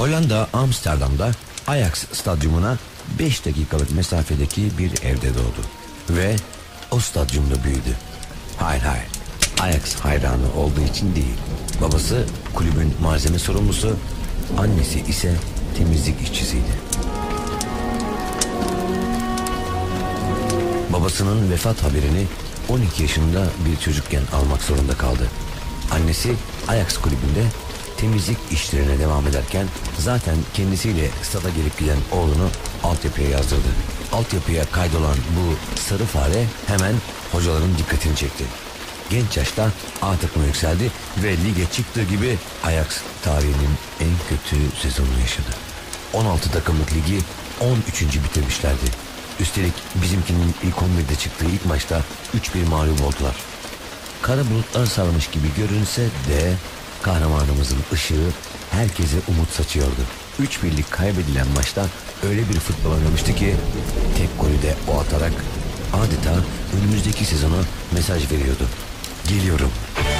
Hollanda Amsterdam'da Ajax stadyumuna 5 dakikalık mesafedeki bir evde doğdu. Ve o stadyumda büyüdü. Hayır, Ajax hayranı olduğu için değil. Babası kulübün malzeme sorumlusu, annesi ise temizlik işçisiydi. Babasının vefat haberini 12 yaşında bir çocukken almak zorunda kaldı. Annesi Ajax kulübünde temizlik işlerine devam ederken zaten kendisiyle stada gelip giden oğlunu altyapıya yazdırdı. Altyapıya kaydolan bu sarı fare hemen hocaların dikkatini çekti. Genç yaşta A takıma yükseldi ve lige çıktığı gibi Ajax tarihinin en kötü sezonunu yaşadı. 16 takımlık ligi 13. bitirmişlerdi. Üstelik bizimkinin ilk 11'de çıktığı ilk maçta 3-1 mağlup oldular. Kara bulutlar sarmış gibi görünse de kahramanımızın ışığı herkese umut saçıyordu. 3-1'lik kaybedilen maçta öyle bir futbol oynamıştı ki tek golü de o atarak adeta önümüzdeki sezona mesaj veriyordu. Geliyorum.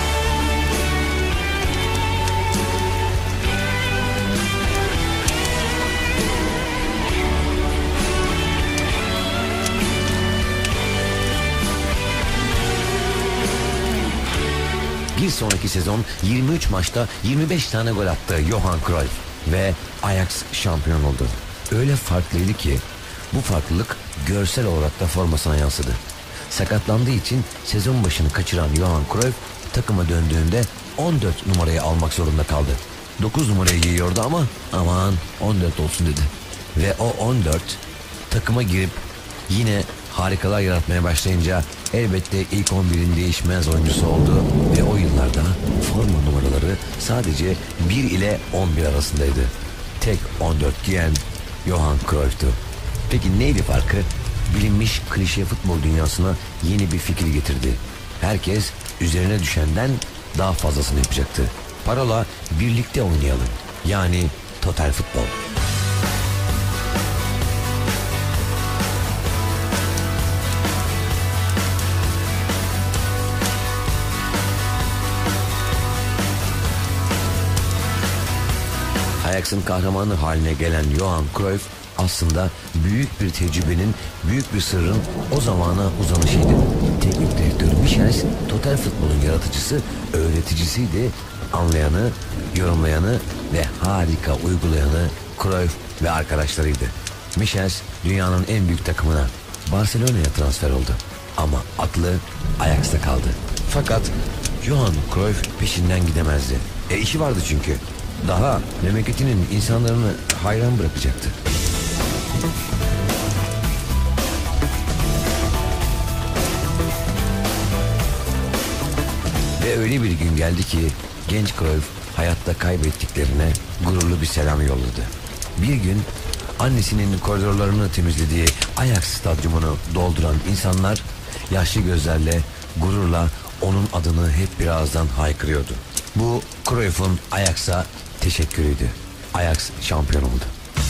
Bir sonraki sezon 23 maçta 25 tane gol attı Johan Cruyff ve Ajax şampiyon oldu. Öyle farklıydı ki bu farklılık görsel olarak da formasına yansıdı. Sakatlandığı için sezon başını kaçıran Johan Cruyff takıma döndüğünde 14 numarayı almak zorunda kaldı. 9 numarayı giyiyordu ama aman 14 olsun dedi. Ve o 14 takıma girip yine harikalar yaratmaya başlayınca elbette ilk 11'in değişmez oyuncusu oldu ve o yıllarda forma numaraları sadece 1 ile 11 arasındaydı. Tek 14 giyen Johan Cruyff'tu. Peki neydi farkı? Bilinmiş klişe futbol dünyasına yeni bir fikir getirdi. Herkes üzerine düşenden daha fazlasını yapacaktı. Parola birlikte oynayalım. Yani total futbol. Ajax'ın kahramanı haline gelen Johan Cruyff aslında büyük bir tecrübenin, büyük bir sırrın o zamana uzanışıydı. Teknik direktör Michels, total futbolun yaratıcısı, öğreticisiydi. Anlayanı, yorumlayanı ve harika uygulayanı Cruyff ve arkadaşlarıydı. Michels dünyanın en büyük takımına, Barcelona'ya transfer oldu. Ama aklı Ajax'ta kaldı. Fakat Johan Cruyff peşinden gidemezdi. İşi vardı çünkü. Daha memleketinin insanlarını hayran bırakacaktı. Ve öyle bir gün geldi ki genç Cruyff hayatta kaybettiklerine gururlu bir selam yolladı. Bir gün annesinin koridorlarını temizlediği Ajax stadyumunu dolduran insanlar yaşlı gözlerle, gururla onun adını hep bir ağızdan haykırıyordu. Bu Cruyff'un Ajax'a teşekkürüydü. Ajax şampiyon oldu.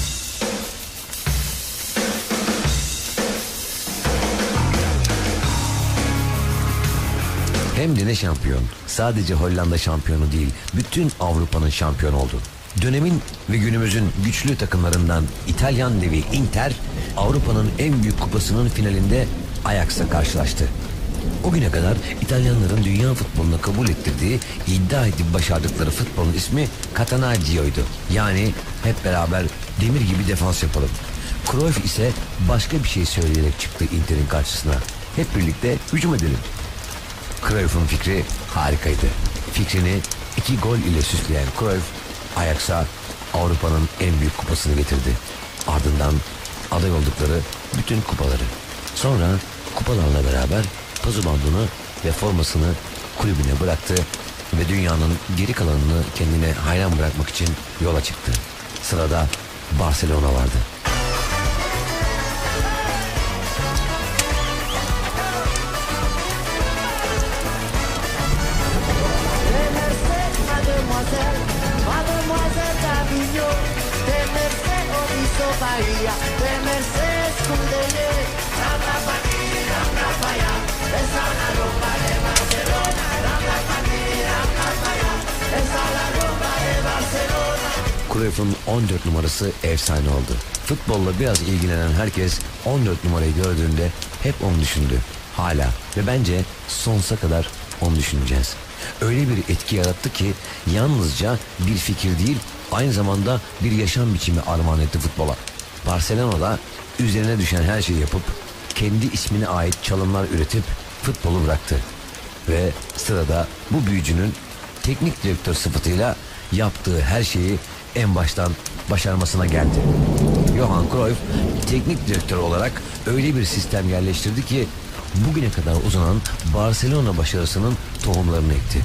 Hem de ne şampiyon. Sadece Hollanda şampiyonu değil, bütün Avrupa'nın şampiyonu oldu. Dönemin ve günümüzün güçlü takımlarından İtalyan devi Inter, Avrupa'nın en büyük kupasının finalinde Ajax'la karşılaştı. O güne kadar İtalyanların dünya futboluna kabul ettirdiği, iddia edip başardıkları futbolun ismi Catanaggio'ydu. Yani hep beraber demir gibi defans yapalım. Cruyff ise başka bir şey söyleyerek çıktı Inter'in karşısına. Hep birlikte hücum edelim. Cruyff'un fikri harikaydı. Fikrini 2 gol ile süsleyen Cruyff, Ajax'a Avrupa'nın en büyük kupasını getirdi. Ardından aday oldukları bütün kupaları. Sonra kupalarla beraber pazu bandını ve formasını kulübüne bıraktı ve dünyanın geri kalanını kendine hayran bırakmak için yola çıktı. Sırada Barcelona vardı. Cruyff'un 14 numarası efsane oldu. Futbolla biraz ilgilenen herkes 14 numarayı gördüğünde hep onu düşündü. Hala ve bence sonsuza kadar onu düşüneceğiz. Öyle bir etki yarattı ki yalnızca bir fikir değil, aynı zamanda bir yaşam biçimi armağan etti futbola. Barcelona'da üzerine düşen her şeyi yapıp kendi ismine ait çalımlar üretip futbolu bıraktı. Ve sırada bu büyücünün teknik direktör sıfatıyla yaptığı her şeyi en baştan başarmasına geldi. Johan Cruyff teknik direktör olarak öyle bir sistem yerleştirdi ki bugüne kadar uzanan Barcelona başarısının tohumlarını ekti.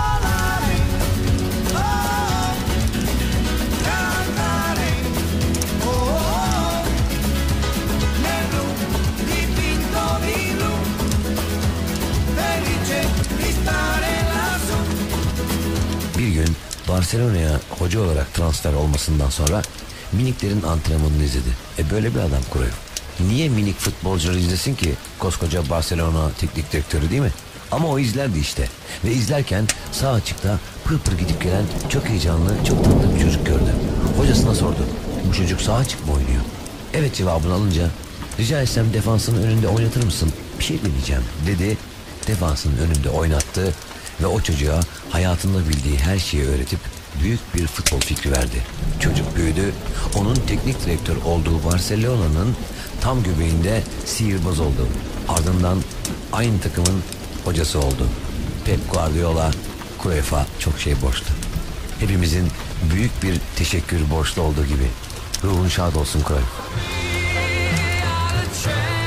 Bir gün Barcelona'ya hoca olarak transfer olmasından sonra miniklerin antrenmanını izledi. Böyle bir adam Cruyff. Niye minik futbolcuları izlesin ki koskoca Barcelona teknik direktörü, değil mi? Ama o izlerdi işte. Ve izlerken sağ açıkta pır pır gidip gelen çok heyecanlı, çok tatlı bir çocuk gördü. Hocasına sordu. Bu çocuk sağ açık mı oynuyor? Evet cevabını alınca rica etsem defansın önünde oynatır mısın? Bir şey deneyeceğim dedi. Defansın önünde oynattı ve o çocuğa hayatında bildiği her şeyi öğretip büyük bir futbol fikri verdi. Çocuk büyüdü. Onun teknik direktör olduğu Barcelona'nın tam göbeğinde sihirbaz oldu. Ardından aynı takımın hocası oldu. Pep Guardiola Cruyff'a çok şey borçlu. Hepimizin büyük bir teşekkür borçlu olduğu gibi. Ruhun şad olsun Cruyff.